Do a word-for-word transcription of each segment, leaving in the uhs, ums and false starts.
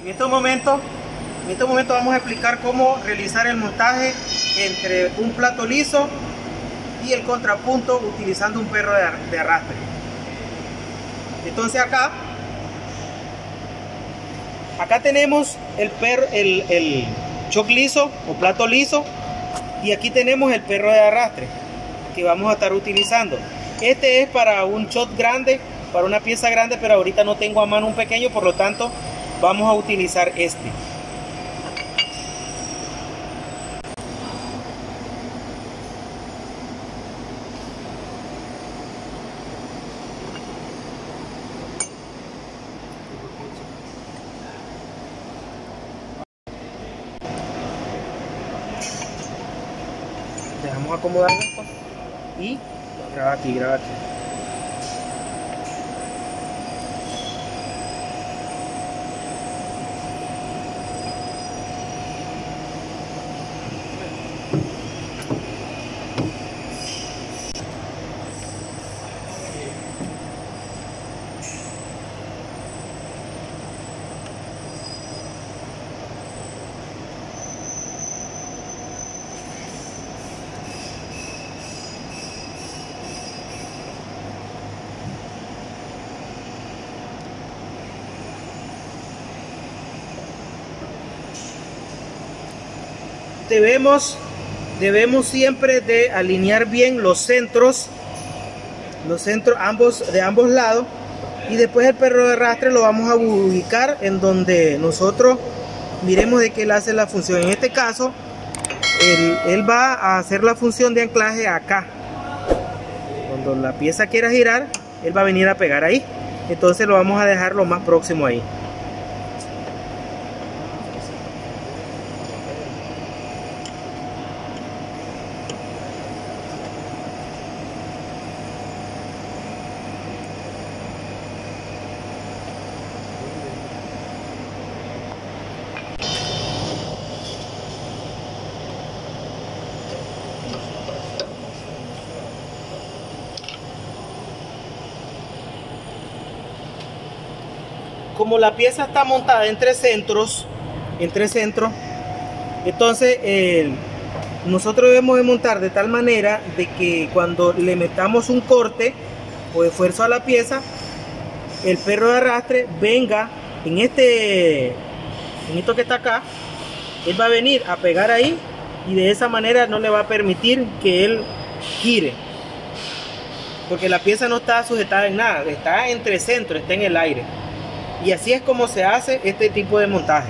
En estos momentos, en estos momentos vamos a explicar cómo realizar el montaje entre un plato liso y el contrapunto utilizando un perro de arrastre. Entonces acá, acá tenemos el perro, el, el choc liso o plato liso, y aquí tenemos el perro de arrastre que vamos a estar utilizando. Este es para un shot grande, para una pieza grande, pero ahorita no tengo a mano un pequeño, por lo tanto vamos a utilizar este. Dejamos acomodar esto y graba aquí, graba aquí. Debemos, debemos siempre de alinear bien los centros, los centros ambos, de ambos lados, y después el perro de arrastre lo vamos a ubicar en donde nosotros miremos de que él hace la función. En este caso, él, él va a hacer la función de anclaje acá. Cuando la pieza quiera girar, él va a venir a pegar ahí. Entonces lo vamos a dejar lo más próximo ahí. Como la pieza está montada entre centros, entre centros, entonces eh, nosotros debemos de montar de tal manera de que cuando le metamos un corte o esfuerzo a la pieza, el perro de arrastre venga en este, en esto que está acá, él va a venir a pegar ahí y de esa manera no le va a permitir que él gire, porque la pieza no está sujetada en nada, está entre centros, está en el aire. Y así es como se hace este tipo de montaje.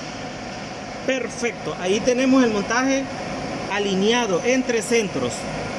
Perfecto, ahí tenemos el montaje alineado entre centros.